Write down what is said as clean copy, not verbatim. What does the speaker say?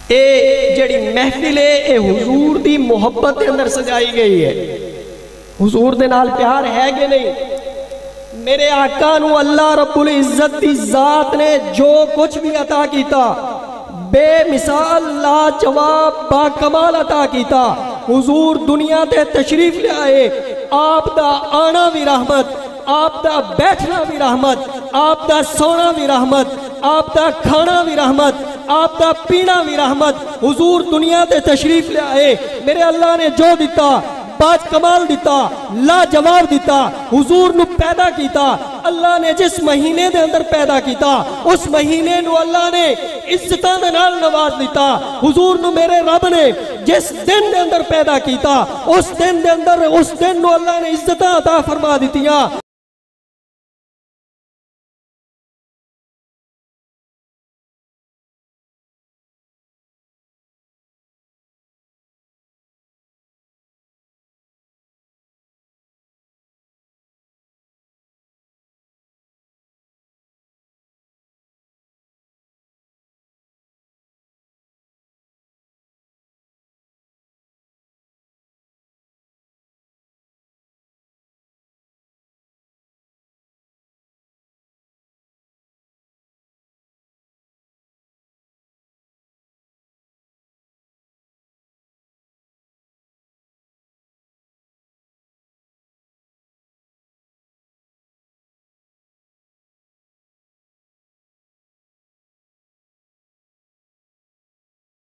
اے جڑی محفل ہے اے حضور دی محبت کے اندر سجائی گئی ہے. حضور دے نال پیار ہے کہ نہیں؟ میرے آقا نو اللہ رب العزت دی ذات نے جو کچھ بھی عطا کیتا بے مثال لاجواب با کمال عطا کیتا. حضور دنیا تے تشریف لے آئے، آپ دا آنا بھی رحمت، آپ دا بیٹھنا بھی رحمت، آپ دا سونا بھی رحمت، آپ دا کھانا بھی رحمت، آپ دا پینا بھی رحمت. حضور دنیا تے تشریف لے آئے، میرے اللہ نے جو دیتا باج کمال دیتا، لا جواب دیتا. حضور نو پیدا کیتا، اللہ نے جس مہینے دے اندر پیدا کیتا اس مہینے نو اللہ نے عزتاں دے نال نواز دیتا. حضور نو میرے رب نے جس دن دے اندر پیدا کیتا اس دن دے اندر اس دن نو اللہ نے عزتاں عطا فرما دیتیاں.